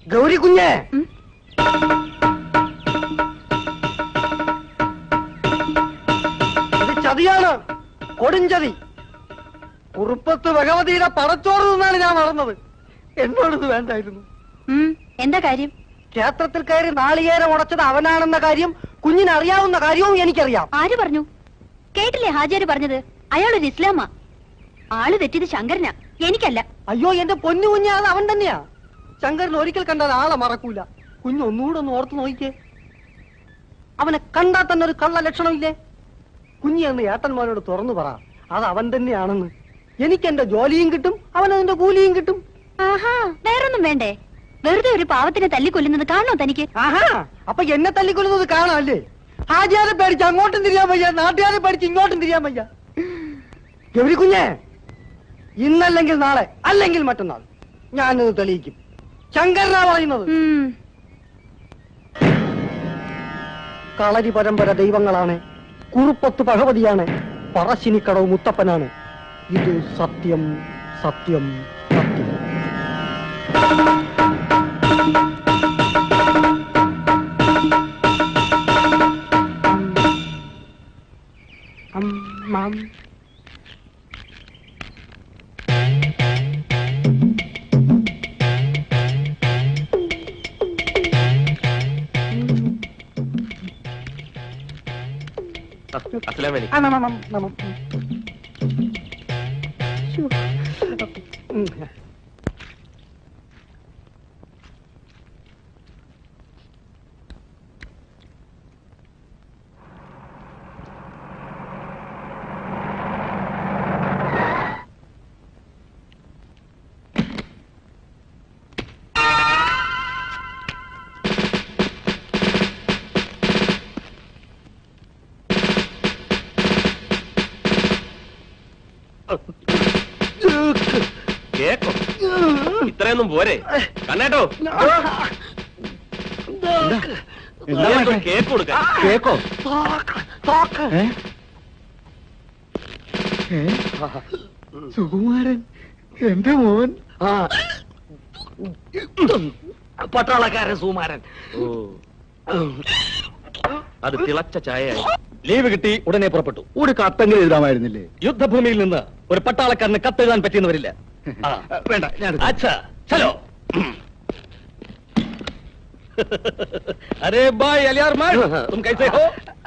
ഗൗരി കുഞ്ഞേ, ഇത് ചതിയാണ്, കൊടുംചതി. കുറുപ്പത്ത് ഭഗവതിയുടെ പടച്ചോറ് നിന്നാണ് ഞാൻ വളർന്നത്. എന്നോടിത് വേണ്ടായിരുന്നു. എന്താ കാര്യം? ക്ഷേത്രത്തിൽ കയറി നാളികേരം ഉടച്ചത് അവനാണെന്ന കാര്യം കുഞ്ഞിനറിയാവുന്ന കാര്യവും എനിക്കറിയാം. ആര് പറഞ്ഞു? കേട്ടില്ലേ ഹാജിയാര് പറഞ്ഞത്? അയാളൊരു ഇസ്ലാമാ. ആള് തെറ്റിയത് ശങ്കരനാ, എനിക്കല്ല. അയ്യോ, എന്റെ പൊന്നു കുഞ്ഞ്, അത് അവൻ തന്നെയാ. ശങ്കരൻ ഒരിക്കൽ കണ്ടാൽ ആളെ മറക്കൂല. കുഞ്ഞ് ഒന്നുകൂടെ ഒന്ന് ഓർത്ത് നോക്കിക്കേ. അവനെ കണ്ടാൽ തന്നെ ഒരു കള്ള ലക്ഷണമില്ലേ? കുഞ്ഞി എന്ന് ഏട്ടന്മാരോട് തുറന്നു പറ, അത് അവൻ തന്നെയാണെന്ന്. എനിക്ക് എന്റെ ജോലിയും കിട്ടും, അവനതിന്റെ കൂലിയും കിട്ടും. ആഹാ, വേറൊന്നും വേണ്ടേ? വെറുതെ ഒരു പാവത്തിനെ തല്ലിക്കൊല്ലുന്നത് കാണണോ തനിക്ക്? ആഹാ, അപ്പൊ എന്നെ തല്ലിക്കൊല്ലുന്നത് കാണാമല്ലേ? ഹാജിയാരെ പേടിച്ച് അങ്ങോട്ടും തിരിയാൻ വയ്യ, നാട്ടുകാരെ പേടിച്ച് ഇങ്ങോട്ടും തിരിയാൻ വയ്യ. ഗൗരി കുഞ്ഞേ, ഇന്നല്ലെങ്കിൽ നാളെ, അല്ലെങ്കിൽ മറ്റന്നാൾ ഞാനിത് തെളിയിക്കും. ശങ്കരനാ പറയുന്നത്. കളരി പരമ്പര ദൈവങ്ങളാണ്, കുറുപ്പത്ത് ഭഗവതിയാണ്, പറശ്ശിനിക്കടവ് മുത്തപ്പനാണ്. ഇത് സത്യം, സത്യം, സത്യം. കേക്കോ, ഇത്രയൊന്നും പോരെ കണ്ണേട്ടോ? കേക്ക് കൊടുക്ക. കേക്കോ? സുകുമാരൻ, എന്റെ മോൻ. പട്ടാളക്കാരൻ സുകുമാരൻ. അത് തിളച്ച ചായയായി. ലീവ് കിട്ടി ഉടനെ പുറപ്പെട്ടു. ഒരു കത്തെങ്കിലും എഴുതാമായിരുന്നില്ലേ? യുദ്ധഭൂമിയിൽ നിന്ന് ഒരു പട്ടാളക്കാരന് കത്തെഴുതാൻ പറ്റിയെന്ന് വരില്ല. വേണ്ട, അച്ഛാ ചലോ. അരേ ബായ് അലിയാർ മാർ, തും കൈസേ ഹോ?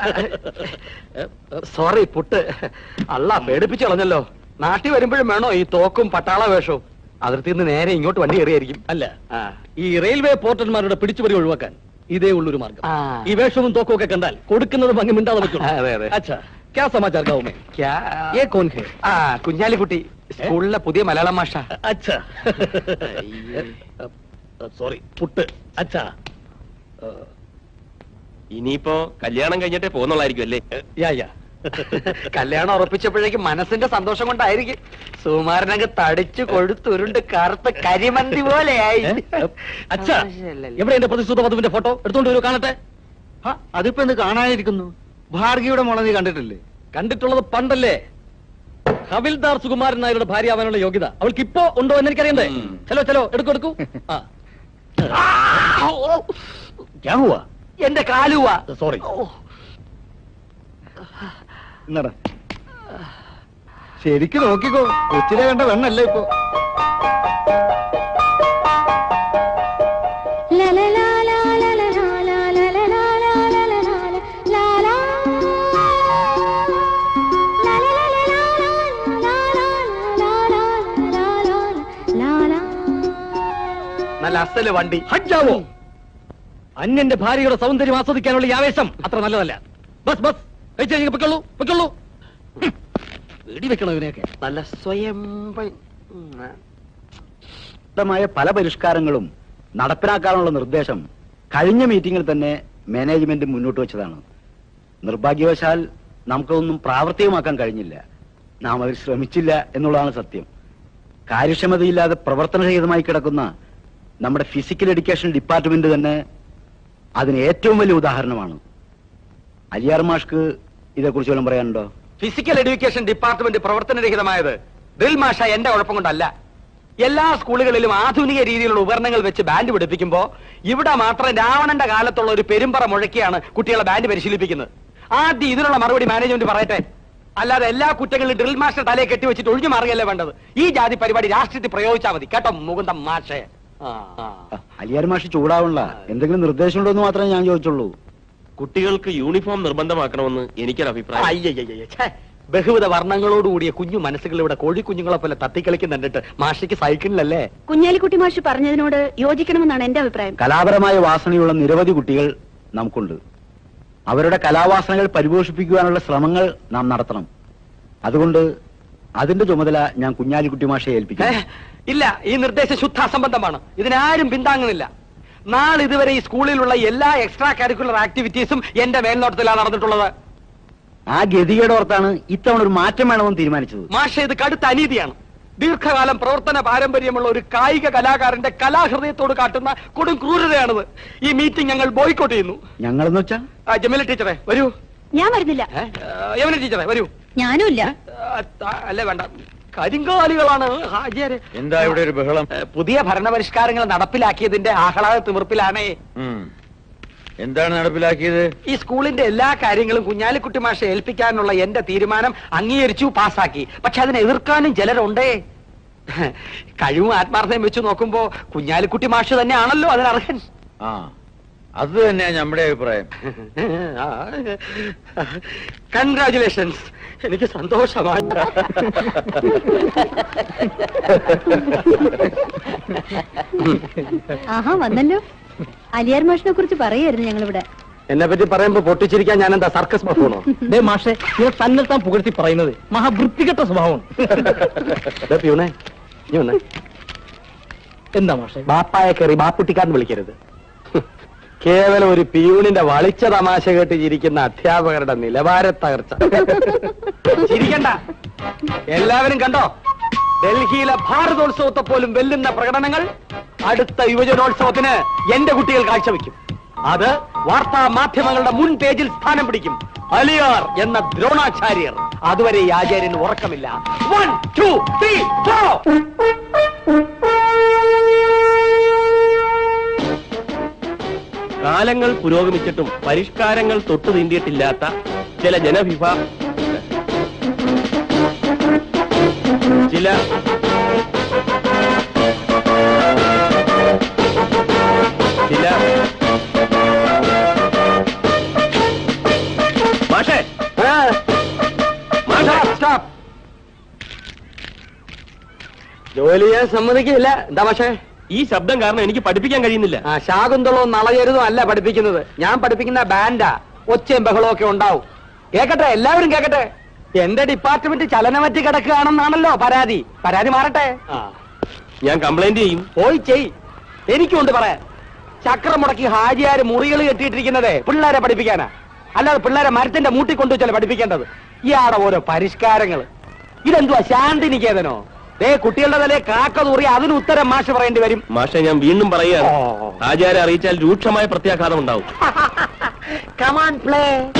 സോറി പുട്ട്, അല്ല പേടിപ്പിച്ചു കളഞ്ഞല്ലോ. നാട്ടിൽ വരുമ്പോഴും വേണോ ഈ തോക്കും പട്ടാള വേഷവും? അതിർത്തി നിന്ന് നേരെ ഇങ്ങോട്ട് വണ്ടി കയറിയായിരിക്കും. അല്ല, ഈ റെയിൽവേ പോർട്ടന്മാരുടെ പിടിച്ചുപറി ഒഴിവാക്കാൻ ഇതേ ഉള്ളൊരു മാർഗം. ഈ വേഷവും തോക്കും ഒക്കെ കണ്ടാൽ കൊടുക്കുന്നത് ഭംഗി മിണ്ടാതെ പറ്റും. അച്ഛാ, ക്യാ സമാചാർ ഗാവ് മേ? യേ കോൻ ഹേ? കുഞ്ഞാലിക്കുട്ടി, സ്കൂളിലെ പുതിയ മലയാളം മാഷ. അച്ഛാ, സോറി പുട്ട്. അച്ഛാ, ഇനിയിപ്പോ കല്യാണം കഴിഞ്ഞിട്ടേ പോകുന്നുള്ളായിരിക്കും അല്ലേ? യാ യാ. കല്യാണം ഉറപ്പിച്ചപ്പോഴേക്കും മനസ്സിന്റെ സന്തോഷം കൊണ്ടായിരിക്കും സുകുമാരനങ്ങ് തടിച്ചു കൊഴുത്തുരുണ്ട് കറുത്ത കരിമന്തി പോലെയായി. അച്ഛാ, എവിടെ എന്റെ പ്രതിശ്രുത വധുവിന്റെ ഫോട്ടോ എടുത്തോണ്ട് വരൂ, കാണട്ടെ. അതിപ്പോ എന്ത് കാണാനിരിക്കുന്നു? ഭാർഗിയുടെ മോളെ നീ കണ്ടിട്ടില്ലേ? കണ്ടിട്ടുള്ളത് പണ്ടല്ലേ. ഹവിൽദാർ സുകുമാരൻ നായരുടെ ഭാര്യയാവാനുള്ള യോഗ്യത അവൾക്ക് ഇപ്പോ ഉണ്ടോ എന്ന് എനിക്കറിയണ്ടേ? ചലോ ചലോ, എടുക്കൂ. എന്റെ കാലുവാ. സോറി. എന്നടാ, ശരിക്ക് നോക്കിക്കോ, കൊച്ചിനെ കണ്ട വെണ്ണല്ലേ ഇപ്പൊ. നല്ല അസല് വണ്ടി. ഹജ്ജാവോ, അന്യന്റെ ഭാര്യയുടെ സൗന്ദര്യം ആസ്വദിക്കാനുള്ള ഈ ആവേശം അത്ര നല്ലതല്ല. ബസ് ബസ് കഴിച്ചു പൊയ്ക്കൊള്ളൂ, പൊയ്ക്കൊള്ളൂ. വെടിവെക്കണം ഇവനെയൊക്കെ. നല്ല സ്വയം പല പരിഷ്കാരങ്ങളും നടപ്പിലാക്കാനുള്ള നിർദ്ദേശം കഴിഞ്ഞ മീറ്റിംഗിൽ തന്നെ മാനേജ്മെന്റ് മുന്നോട്ട് വെച്ചതാണ്. നിർഭാഗ്യവശാൽ നമുക്കൊന്നും പ്രാവർത്തികമാക്കാൻ കഴിഞ്ഞില്ല. നാം അതിൽ ശ്രമിച്ചില്ല എന്നുള്ളതാണ് സത്യം. കാര്യക്ഷമതയില്ലാതെ പ്രവർത്തനരഹിതമായി കിടക്കുന്ന നമ്മുടെ ഫിസിക്കൽ എഡ്യൂക്കേഷൻ ഡിപ്പാർട്ട്മെന്റ് തന്നെ അതിന് ഏറ്റവും വലിയ ഉദാഹരണമാണ്. അലിയാർ മാഷ്ക്ക് ഇതേക്കുറിച്ച് വല്ലതും പറയാനുണ്ടോ? ഫിസിക്കൽ എഡ്യൂക്കേഷൻ ഡിപ്പാർട്ട്മെന്റ് പ്രവർത്തനരഹിതമായത് ഡ്രിൽ മാഷ എന്റെ കുഴപ്പം കൊണ്ടല്ല. എല്ലാ സ്കൂളുകളിലും ആധുനിക രീതിയിലുള്ള ഉപകരണങ്ങൾ വെച്ച് ബാൻഡ് പഠിപ്പിക്കുമ്പോ ഇവിടെ മാത്രം രാവണന്റെ കാലത്തുള്ള ഒരു പെരുമ്പറ മുഴക്കിയാണ് കുട്ടികളെ ബാൻഡ് പരിശീലിപ്പിക്കുന്നത്. ആദ്യം ഇതിനുള്ള മറുപടി മാനേജ്മെന്റ് പറയട്ടെ. അല്ലാതെ എല്ലാ കുറ്റങ്ങളിലും ഡ്രിൽ മാസ്റ്റർ തലയെ കെട്ടിവെച്ചിട്ട് ഒഴിഞ്ഞു മാറുകയല്ലേ വേണ്ടത്. ഈ ജാതി പരിപാടി രാഷ്ട്രീയത്തിൽ പ്രയോഗിച്ചാൽ മതി കേട്ടോ മുകുന്ദം മാഷേ. അലിയാർ മാഷ് ചൂടാവണ്ട, എന്തെങ്കിലും നിർദ്ദേശം ഉണ്ടോ എന്ന് മാത്രമേ ഞാൻ ചോദിച്ചുള്ളൂ. കുട്ടികൾക്ക് യൂണിഫോം നിർബന്ധമാക്കണമെന്ന് എനിക്കൊരു അഭിപ്രായം. അയ്യയ്യേ, ബഹുവിധ വർണ്ണങ്ങളോടുകൂടിയ കുഞ്ഞു മനസ്സുകൾ ഇവിടെ കോഴിക്കുഞ്ഞുങ്ങളെ പോലെ തത്തിക്കളിക്കുന്നുണ്ടിട്ട് മാഷിക്ക് സൈക്കിളിലല്ലേ? കുഞ്ഞാലിക്കുട്ടി മാഷ് പറഞ്ഞതിനോട് യോജിക്കണമെന്നാണ് എന്റെ അഭിപ്രായം. കലാപരമായ വാസനയുള്ള നിരവധി കുട്ടികൾ നമുക്കുണ്ട്. അവരുടെ കലാവാസനകൾ പരിപോഷിപ്പിക്കുവാനുള്ള ശ്രമങ്ങൾ നാം നടത്തണം. അതുകൊണ്ട് അതിന്റെ ചുമതല ഞാൻ കുഞ്ഞാലിക്കുട്ടി മാഷെ ഏൽപ്പിക്കാം. ഇല്ല, ഈ നിർദ്ദേശം ശുദ്ധ അസംബന്ധമാണ്. ഇതിനാരും പിന്താങ്ങുന്നില്ല. നാളെ ഇതുവരെ ഈ സ്കൂളിലുള്ള എല്ലാ എക്സ്ട്രാ കരിക്കുലർ ആക്ടിവിറ്റീസും എന്റെ മേൽനോട്ടത്തിലാണ് നടന്നിട്ടുള്ളത്. ആ ഗതികേടോർത്താണ് ഇത്തവണ ഒരു മാറ്റം വേണമെന്ന് തീരുമാനിച്ചത്. മാഷെ, ഇത് കടുത്ത അനീതിയാണ്. ദീർഘകാലം പ്രവർത്തന പാരമ്പര്യമുള്ള ഒരു കായിക കലാകാരന്റെ കലാഹൃദയത്തോട് കാട്ടുന്ന കൊടും ക്രൂരതയാണിത്. ഈ മീറ്റിംഗ് ഞങ്ങൾ ബോയ്ക്കോട്ട് ചെയ്യുന്നു. ഞങ്ങളെന്ന് വെച്ചാ? ജമീല ടീച്ചറെ വരൂ. ഞാൻ വരുന്നില്ല. യമുന ടീച്ചറെ വരൂ. ഞാനും ഇല്ല. അല്ലേ, വേണ്ട. കരിങ്കാലികളാണ് ഹാജിയാര്. എന്താ ഇവിടെ ഒരു ബഹളം? പുതിയ ഭരണപരിഷ്കാരങ്ങൾ നടപ്പിലാക്കിയതിന്റെ ആഹ്ലാദ തിമിർപ്പിലാണേ. എന്താണ് നടപ്പിലാക്കിയത്? ഈ സ്കൂളിന്റെ എല്ലാ കാര്യങ്ങളും കുഞ്ഞാലിക്കുട്ടി മാഷെ ഏൽപ്പിക്കാനുള്ള എന്റെ തീരുമാനം അംഗീകരിച്ചു, പാസാക്കി. പക്ഷെ അതിനെ എതിർക്കാനും ചിലരുണ്ടേ. കഴിവും ആത്മാർത്ഥയും വെച്ച് നോക്കുമ്പോ കുഞ്ഞാലിക്കുട്ടി മാഷ് തന്നെയാണല്ലോ അതിനർഹൻ. അത് തന്നെയാണ് നമ്മുടെ അഭിപ്രായം. കൺഗ്രാചുലേഷൻസ്, എനിക്ക് സന്തോഷമാണ്. ആഹാ, വന്നല്ലോ. അലിയാർ മാഷിനെ കുറിച്ച് പറയായിരുന്നു ഞങ്ങളിവിടെ. എന്നെ പറ്റി പറയുമ്പോ പൊട്ടിച്ചിരിക്കാൻ ഞാൻ എന്താ സർക്കസ് പെർഫോണോ? മാഷെ, നിങ്ങൾ തന്നെത്താൻ പുകഴ്ത്തി പറയുന്നത് മഹാവൃത്തികെട്ട സ്വഭാവം. എന്താ മാഷെ? ബാപ്പായെ കയറി ബാപ്പുട്ടിക്കാന്ന് വിളിക്കരുത്. കേവലം ഒരു പിയൂണിന്റെ വളിച്ച തമാശ കേട്ട് ചിരിക്കുന്ന അധ്യാപകരുടെ നിലവാര തകർച്ച. ചിരിക്കണ്ട. എല്ലാവരും കണ്ടോ, ഡൽഹിയിലെ ഭാരതോത്സവത്തെ പോലും വെല്ലുന്ന പ്രകടനങ്ങൾ അടുത്ത യുവജനോത്സവത്തിന് എന്റെ കുട്ടികൾ കാഴ്ചവെക്കും. അത് വാർത്താ മാധ്യമങ്ങളുടെ മുൻ പേജിൽ സ്ഥാനം പിടിക്കും. അലിയാർ എന്ന ദ്രോണാചാര്യർ. അതുവരെ ഈ ആചാര്യന് ഉറക്കമില്ല. 1 2 3 4. കാലങ്ങൾ പുരോഗമിച്ചിട്ടും പരിഷ്കാരങ്ങൾ തൊട്ടു തീണ്ടിയിട്ടില്ലാത്ത ചില മാഷേ, ജോലി ചെയ്യാൻ സമ്മതിക്കില്ല. എന്താ മാഷേ? ഈ ശബ്ദം കാരണം എനിക്ക് പഠിപ്പിക്കാൻ കഴിയുന്നില്ല. ശാകുന്തളവും നളചരുതും അല്ല പഠിപ്പിക്കുന്നത്. ഞാൻ പഠിപ്പിക്കുന്ന ബാൻഡാ. ഒച്ചയും ബഹളവും ഒക്കെ ഉണ്ടാവും. കേക്കട്ടെ, എല്ലാവരും കേക്കട്ടെ. എന്റെ ഡിപ്പാർട്ട്മെന്റ് ചലനമറ്റ് കിടക്കുകയാണെന്നാണല്ലോ പരാതി. പരാതി മാറട്ടെ. ഞാൻ കംപ്ലൈന്റ് ചെയ്യും. പോയി ചെയ്. എനിക്കുണ്ട് പറയാൻ. ചക്രം മുടക്കി ഹാജിയാര് മുറികൾ കെട്ടിയിട്ടിരിക്കുന്നത് പിള്ളേരെ പഠിപ്പിക്കാനാ, അല്ലാതെ പിള്ളേരെ മരത്തിന്റെ മൂട്ടിക്കൊണ്ടു വെച്ചാൽ പഠിപ്പിക്കേണ്ടത്. ഇയാടെ ഓരോ പരിഷ്കാരങ്ങൾ. ഇതെന്തുവാ, ശാന്തിനികേതനോ? കുട്ടികളുടെ തലേ കാക്ക തൂറി അതിന് ഉത്തരം മാഷ് പറയേണ്ടി വരും. മാഷെ, ഞാൻ വീണ്ടും പറയുകയാണ്, ആചാര്യ അറിയിച്ചാൽ രൂക്ഷമായ പ്രത്യാഘാതം ഉണ്ടാവും. Come on play.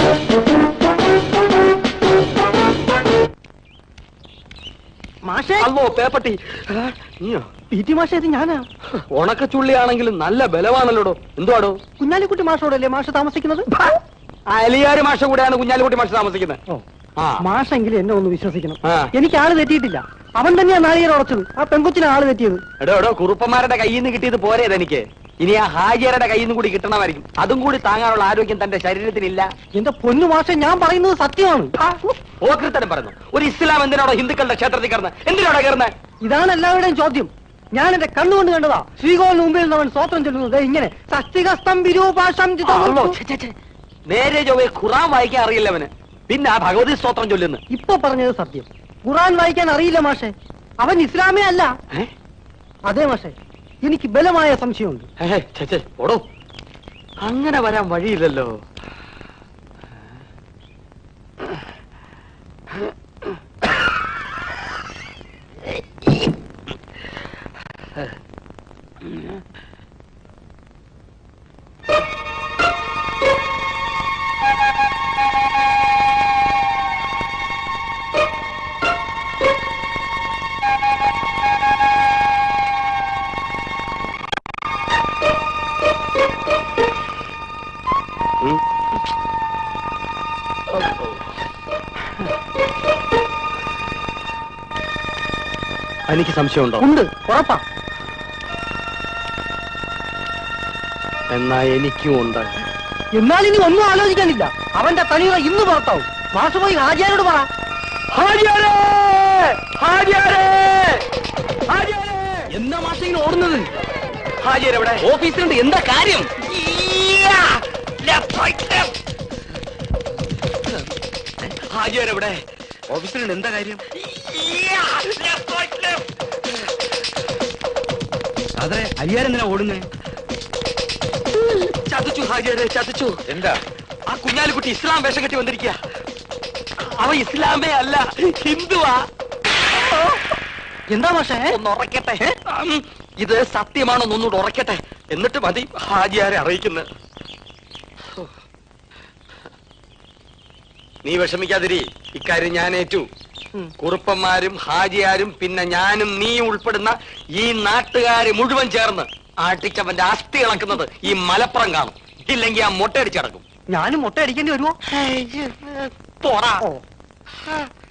മാഷേ, അല്ലോ പേപ്പട്ടി. നീയോ? പി.ടി. മാഷേ, ഇത് ഞാനാ. ഉണക്കച്ചുള്ളിയാണെങ്കിലും നല്ല ബലമാണല്ലോടോ. എന്തുവാടോ? കുഞ്ഞാലിക്കുട്ടി മാഷോടല്ലേ മാഷ് താമസിക്കുന്നത്? അലിയാര് മാഷ കൂടെയാണ് കുഞ്ഞാലിക്കുട്ടി മാഷ് താമസിക്കുന്നത്. മാഷെങ്കിലും എന്നെ ഒന്ന് വിശ്വസിക്കണം. എനിക്ക് ആള് തെറ്റിയിട്ടില്ല. അവൻ തന്നെയാ നാളികേരം ഉറച്ചത്. ആ പെൺകൊച്ചിനെ ആള് തെറ്റിയത്. എടോ, കുറുപ്പന്മാരുടെ കയ്യിൽ നിന്ന് കിട്ടിയത് പോരേത് എനിക്ക്. ഇനി ആ ഹാജിയരുടെ കയ്യിൽ നിന്ന് കൂടി കിട്ടണമായിരിക്കും. അതും കൂടി താങ്ങാനുള്ള ആരോഗ്യം തന്റെ ശരീരത്തിനില്ല. എന്റെ പൊന്നു മാഷെ, ഞാൻ പറയുന്നത് സത്യമാണ്. ഓക്രിത്തരം പറഞ്ഞു. ഒരു ഇസ്ലാം എന്തിനാണോ ഹിന്ദുക്കളുടെ ക്ഷേത്രത്തിൽ കയറുന്നത്? എന്തിനാണോ കയറുന്നത്? ഇതാണ് എല്ലാവരുടെയും ചോദ്യം. ഞാൻ എന്റെ കണ്ണുകൊണ്ട് കണ്ടതാ. ശ്രീകോവിലിന് മുമ്പിൽ നിന്നവൻ സ്വോത്രം ചൊല്ലുന്നത് ഇങ്ങനെ. നേരെ ചൊവ്വേ ഖുറാൻ വായിക്കാൻ അറിയില്ല അവന്. പിന്നെ ആ ഭഗവതി സ്തോത്രം ചൊല്ലുന്നു. ഇപ്പൊ പറഞ്ഞത് സത്യം. ഖുറാൻ വായിക്കാൻ അറിയില്ല മാഷെ. അവൻ ഇസ്ലാമേ അല്ല. അതെ മാഷെ, എനിക്ക് ബലമായ സംശയമുണ്ട്. ഓടോ, അങ്ങനെ വരാൻ വഴിയില്ലല്ലോ. എനിക്ക് സംശയമുണ്ടോ? ഉണ്ട്, ഉറപ്പാ. എന്നാ എനിക്കും ഉണ്ട്. എന്നാൽ ഇനി ഒന്നും ആലോചിക്കാനില്ല. അവന്റെ തനിയുടെ ഇന്ന് പുറത്താവും. മാഷ് പോയി ഹാജിയാരോട് പറ. എന്താ മാഷ ഇങ്ങനെ ഓടുന്നത്? ഹാജിയാർ എവിടെ? ഓഫീസിലുണ്ട്. എന്താ കാര്യം? ഹാജിയാർ എവിടെ? ഓഫീസിലുണ്ട്. എന്താ കാര്യം? അതെ, അയ്യാരെന്തിനാ ഓടുന്നേ? ചതിച്ചു ഹാജിയാരെ, ചതിച്ചു. എന്താ? ആ കുഞ്ഞാലിക്കുട്ടി ഇസ്ലാം വേഷം കെട്ടി വന്നിരിക്കുക. അവ ഇസ്ലാമേ അല്ല, ഹിന്ദുവാ. എന്താ മാഷേ? ഒന്ന് ഉറക്കട്ടെ. ഇത് സത്യമാണോ ഒന്നുകൂടെ ഉറക്കട്ടെ, എന്നിട്ട് മതി ഹാജിയാരെ അറിയിക്കുന്നത്. നീ വിഷമിക്കാതിരി, ഇക്കാര്യം ഞാൻ ഏറ്റു. കുറുപ്പന്മാരും ഹാജിയാരും പിന്നെ ഞാനും നീ ഉൾപ്പെടുന്ന ഈ നാട്ടുകാര് മുഴുവൻ ചേർന്ന് ആട്ടിച്ചവന്റെ അസ്ഥി ഇളക്കുന്നത് ഈ മലപ്പുറം കാണും. ഇല്ലെങ്കിൽ ആ മുട്ടയടിച്ചടക്കും. ഞാനും മുട്ട അടിക്കേണ്ടി വരുമോ? പോടാ. ഓ.